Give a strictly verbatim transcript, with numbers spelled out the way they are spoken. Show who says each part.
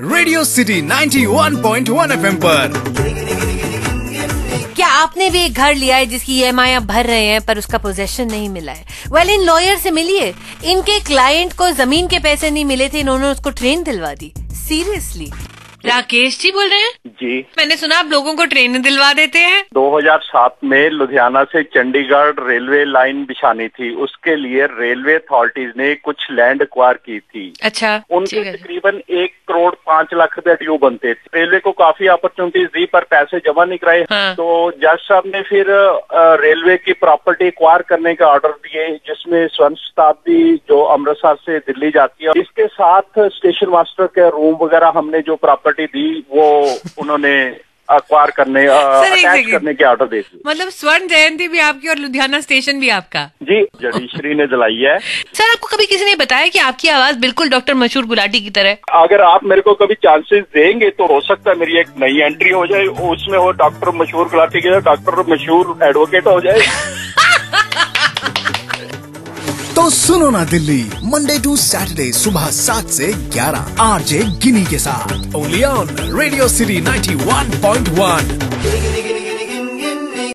Speaker 1: Radio city ninety one point one F M पर।
Speaker 2: क्या आपने भी एक घर लिया है जिसकी ई एम आई आप भर रहे हैं पर उसका पोजेशन नहीं मिला है? वेल well, इन लॉयर से मिलिए। इनके क्लाइंट को जमीन के पैसे नहीं मिले थे, इन्होंने उसको ट्रेन दिलवा दी। सीरियसली। राकेश जी बोल रहे हैं?
Speaker 3: जी।
Speaker 2: मैंने सुना आप लोगों को ट्रेन दिलवा देते हैं।
Speaker 3: दो हज़ार सात में लुधियाना से चंडीगढ़ रेलवे लाइन बिछानी थी, उसके लिए रेलवे अथॉरिटीज ने कुछ लैंड एक्वायर की थी।
Speaker 2: अच्छा।
Speaker 3: उनके तकरीबन एक करोड़ पांच लाख रुपए ड्यू बनते थे। रेलवे को काफी अपॉर्चुनिटीज दी पर पैसे जमा नहीं कराए।
Speaker 2: हाँ।
Speaker 3: तो जज साहब ने फिर रेलवे की प्रॉपर्टी एक्वायर करने का ऑर्डर दिए, जिसमें स्वर्ण शताब्दी जो अमृतसर से दिल्ली जाती है, इसके साथ स्टेशन मास्टर के रूम वगैरह हमने जो प्रॉपर्टी दी वो उन्होंने अक्वायर करने अटैच करने के ऑर्डर दे दिए।
Speaker 2: मतलब स्वर्ण जयंती भी आपकी और लुधियाना स्टेशन भी आपका?
Speaker 3: जी, जुडिशरी ने दिलाई है।
Speaker 2: सर, आपको कभी किसी ने बताया कि आपकी आवाज बिल्कुल डॉक्टर मशहूर गुलाटी की तरह?
Speaker 3: अगर आप मेरे को कभी चांसेस देंगे तो हो सकता है मेरी एक नई एंट्री हो जाए, उसमें वो डॉक्टर मशहूर गुलाटी की डॉक्टर मशहूर एडवोकेट हो जाए।
Speaker 1: तो सुनो ना दिल्ली, मंडे टू सैटरडे सुबह सात से ग्यारह आरजे गिनी के साथ only on radio city ninety one point one.